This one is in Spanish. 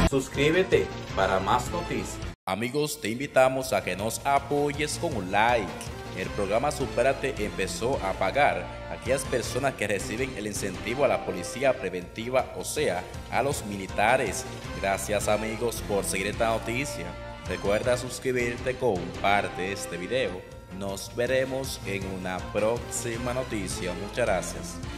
Suscríbete para más noticias. Amigos, te invitamos a que nos apoyes con un like. El programa Supérate empezó a pagar a aquellas personas que reciben el incentivo a la policía preventiva, o sea, a los militares. Gracias amigos por seguir esta noticia. Recuerda suscribirte, comparte este video. Nos veremos en una próxima noticia. Muchas gracias.